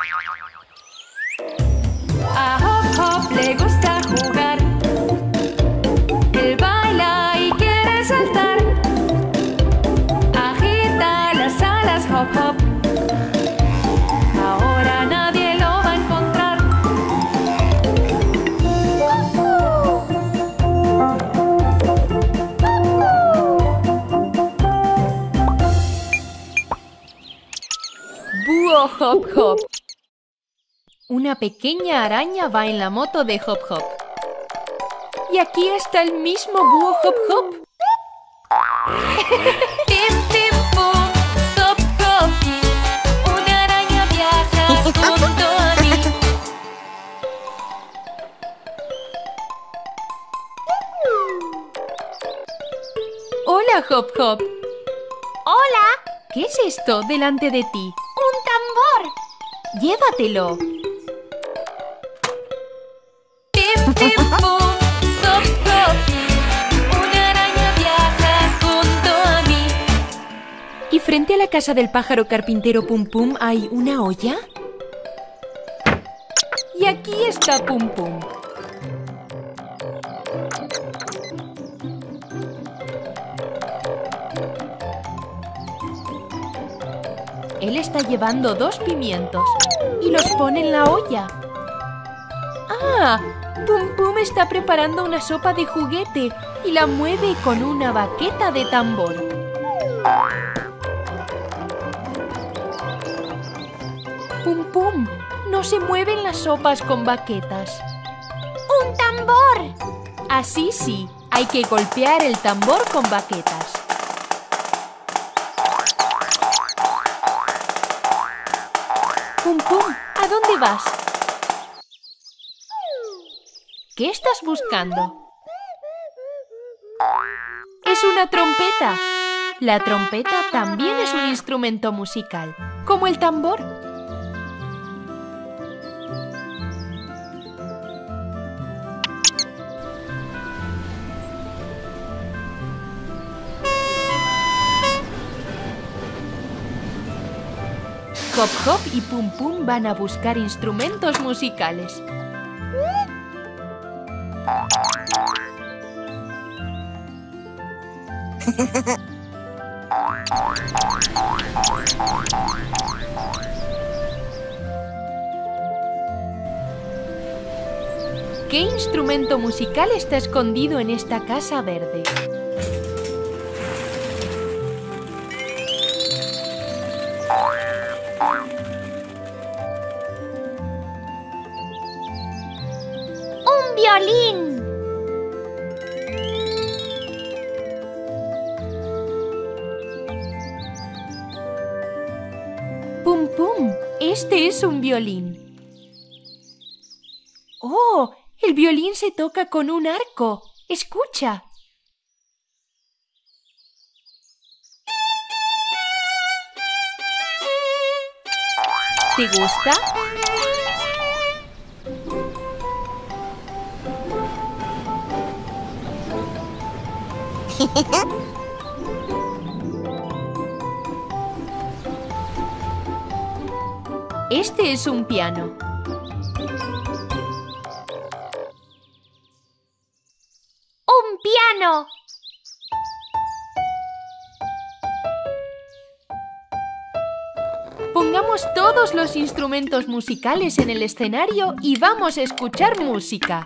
A Hop Hop le gusta jugar. Él baila y quiere saltar. Agita las alas Hop Hop. Ahora nadie lo va a encontrar. Búho Hop Hop. Una pequeña araña va en la moto de Hop Hop. Y aquí está el mismo búho Hop Hop. Pim, pim, pum, Hop Hop. Una araña viaja junto a mí. Hola, Hop Hop. ¡Hola! ¿Qué es esto delante de ti? ¡Un tambor! Llévatelo. Pim, pim, pum, Hop Hop. Una araña viaja junto a mí. ¿Y frente a la casa del pájaro carpintero Pum Pum hay una olla? Y aquí está Pum Pum. Él está llevando 2 pimientos y los pone en la olla. ¡Ah! Pum Pum está preparando una sopa de juguete y la mueve con una baqueta de tambor. Pum Pum, no se mueven las sopas con baquetas. ¡Un tambor! Así sí, hay que golpear el tambor con baquetas. Pum Pum, ¿a dónde vas? ¿Qué estás buscando? Es una trompeta. La trompeta también es un instrumento musical, como el tambor. Hop Hop y Pum Pum van a buscar instrumentos musicales. ¿Qué instrumento musical está escondido en esta casa verde? ¡Un violín! Pum Pum, este es un violín. ¡Oh! El violín se toca con un arco. ¡Escucha! ¿Te gusta? Este es un piano. ¡Un piano! Pongamos todos los instrumentos musicales en el escenario y vamos a escuchar música.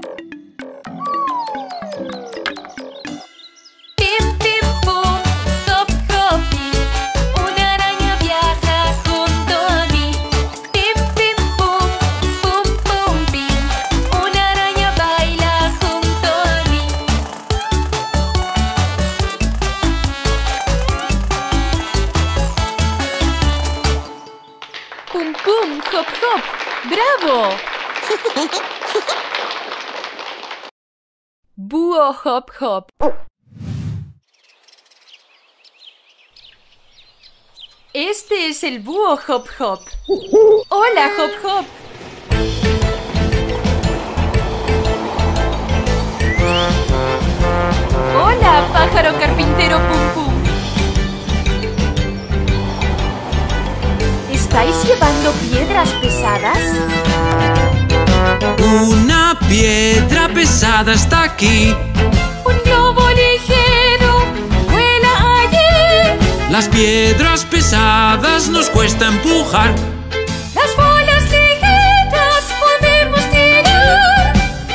Pim, pim, pum, Hop Hop. Una araña viaja junto a mí. Pim, pim, pum, pum, pum, pim. Una araña baila junto a mí. Pum Pum, Hop Hop. ¡Bravo! Búho Hop Hop. Este es el búho Hop Hop. ¡Hola, Hop Hop! ¡Hola, pájaro carpintero Pum Pum! ¿Estáis llevando piedras pesadas? Una piedra pesada está aquí. Un globo ligero vuela allí. Las piedras pesadas nos cuesta empujar. Las bolas ligeras podemos tirar.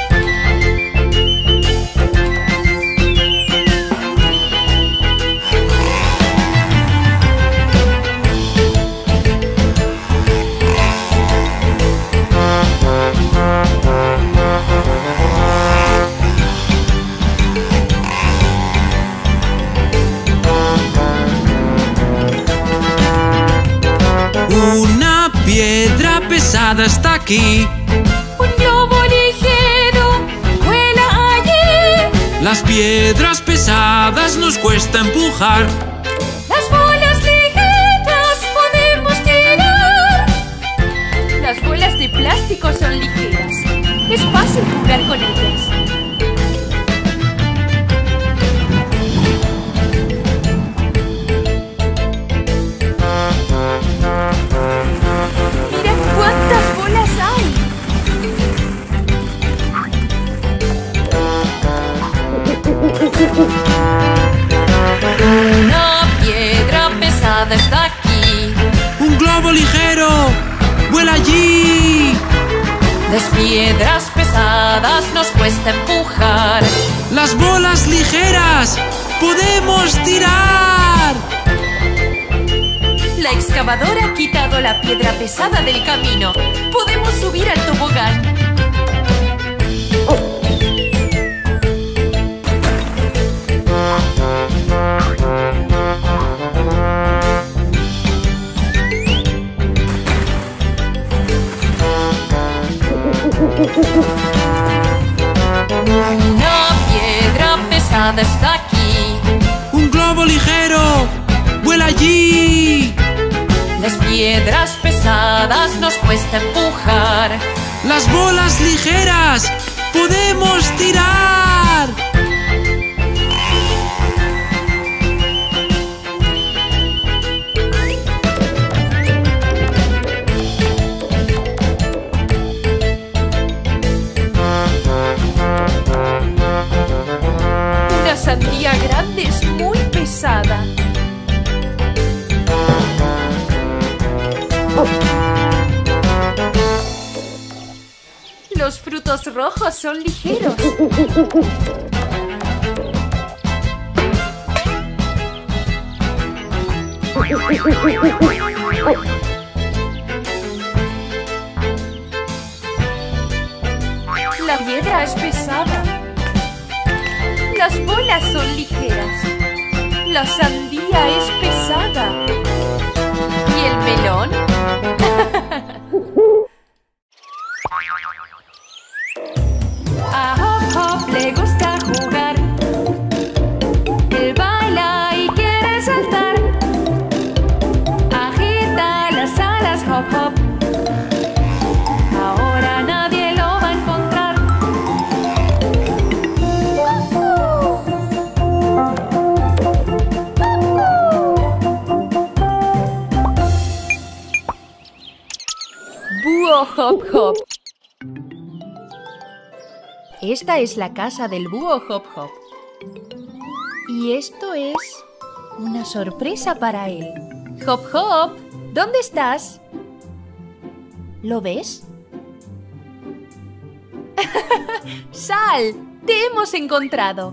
Una piedra pesada está aquí. Un globo ligero vuela allí. Las piedras pesadas nos cuesta empujar. Las bolas ligeras podemos tirar. Las bolas de plástico son ligeras. Es fácil jugar con ellas. ¡Mirad cuántas bolas hay! Una piedra pesada está aquí. ¡Un globo ligero! ¡Vuela allí! Las piedras pesadas nos cuesta empujar. ¡Las bolas ligeras! ¡Podemos tirar! La excavadora ha quitado la piedra pesada del camino. Podemos subir al tobogán. Una piedra pesada está aquí. ¡Un globo ligero! ¡Vuela allí! Las piedras pesadas nos cuesta empujar. ¡Las bolas ligeras! ¡Podemos tirar! Una sandía grande es muy pesada. Los frutos rojos son ligeros. La piedra es pesada. Las bolas son ligeras. La sandía es pesada. ¿Y el melón? A Hop Hop le gusta jugar. Él baila y quiere saltar. Agita las alas Hop Hop. Ahora nadie lo va a encontrar. Búho Hop Hop. Esta es la casa del búho Hop Hop. Y esto es una sorpresa para él. Hop Hop, ¿dónde estás? ¿Lo ves? ¡Sal! ¡Te hemos encontrado!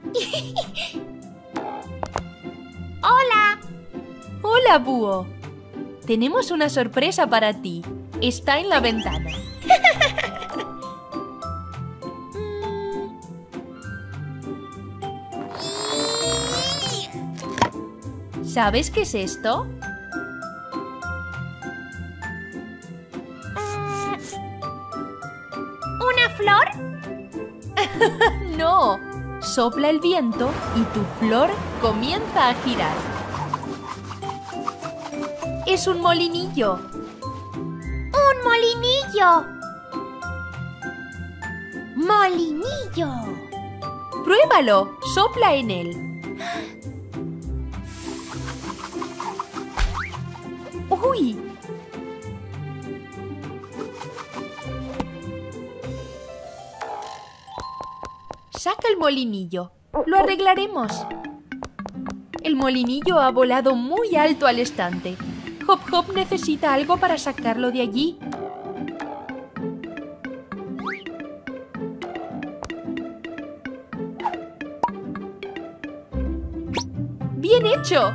¡Hola! ¡Hola, búho! Tenemos una sorpresa para ti. Está en la ventana. ¿Sabes qué es esto? ¿Una flor? No, sopla el viento y tu flor comienza a girar. Es un molinillo. ¡Un molinillo! ¡Molinillo! Pruébalo, sopla en él. ¡Uy! Saca el molinillo. Lo arreglaremos. El molinillo ha volado muy alto al estante. Hop Hop necesita algo para sacarlo de allí. ¡Bien hecho!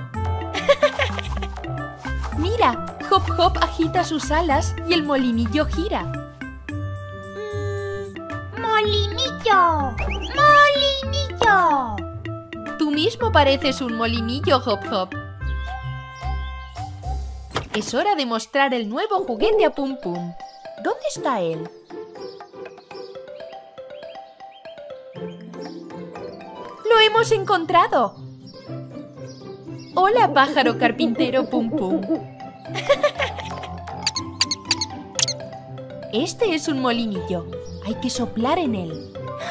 Mira, Hop Hop agita sus alas y el molinillo gira. ¡Molinillo! ¡Molinillo! Tú mismo pareces un molinillo, Hop Hop. Es hora de mostrar el nuevo juguete a Pum Pum. ¿Dónde está él? ¡Lo hemos encontrado! ¡Hola, pájaro carpintero Pum Pum! Este es un molinillo. Hay que soplar en él.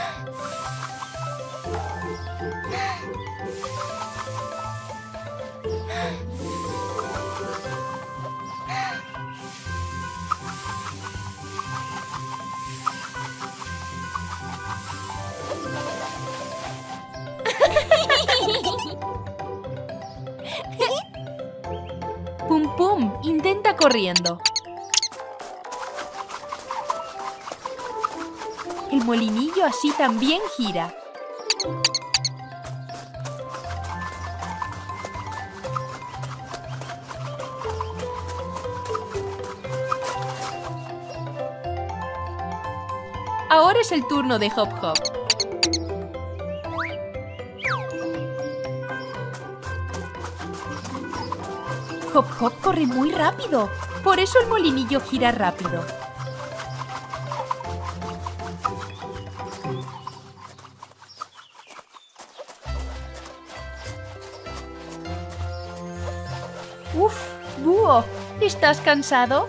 Pum Pum intenta corriendo. El molinillo así también gira. Ahora es el turno de Hop Hop. Hop Hop corre muy rápido. Por eso el molinillo gira rápido. ¡Uf! ¡Búho! ¿Estás cansado?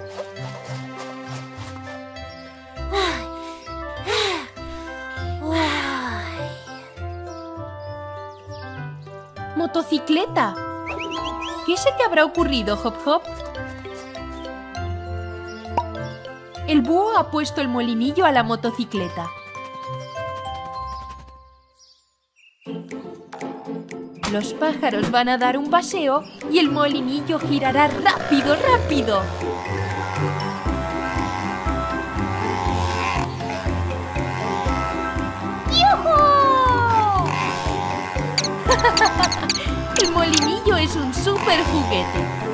¡Motocicleta! ¿Qué se te habrá ocurrido, Hop Hop? El búho ha puesto el molinillo a la motocicleta. Los pájaros van a dar un paseo y el molinillo girará rápido, rápido. ¡Yujú! El molinillo es un súper juguete.